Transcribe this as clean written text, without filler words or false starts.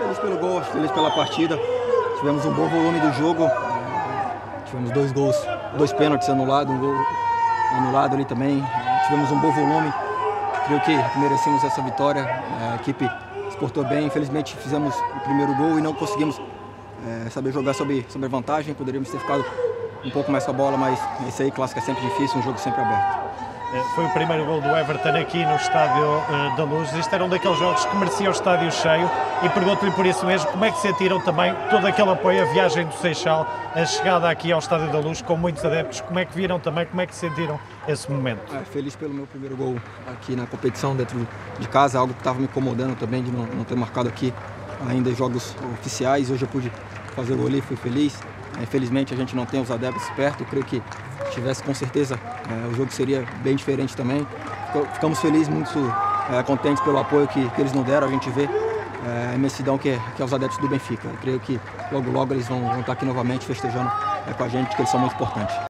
Feliz pelo gol, feliz pela partida. Tivemos um bom volume do jogo. Tivemos 2 gols, 2 pênaltis anulados, um gol anulado ali também. Tivemos um bom volume. Creio que merecemos essa vitória. A equipe se portou bem. Infelizmente fizemos o primeiro gol e não conseguimos saber jogar sobre a vantagem. Poderíamos ter ficado um pouco mais com a bola, mas esse aí, clássico, é sempre difícil, um jogo sempre aberto. Foi o primeiro gol do Everton aqui no Estádio da Luz. Isto era um daqueles jogos que merecia o estádio cheio e pergunto-lhe por isso mesmo, como é que sentiram também todo aquele apoio, a viagem do Seixal, a chegada aqui ao Estádio da Luz com muitos adeptos, como é que viram também, como é que sentiram esse momento? Feliz pelo meu primeiro gol aqui na competição dentro de casa, algo que estava me incomodando também de não ter marcado aqui ainda jogos oficiais. Hoje eu pude fazer o gol ali, fui feliz. Infelizmente a gente não tem os adeptos perto, eu creio que se tivesse com certeza o jogo seria bem diferente também. Ficamos felizes, muito contentes pelo apoio que eles nos deram. A gente vê a imensidão que é os adeptos do Benfica. Eu creio que logo eles vão estar aqui novamente festejando com a gente, que eles são muito importantes.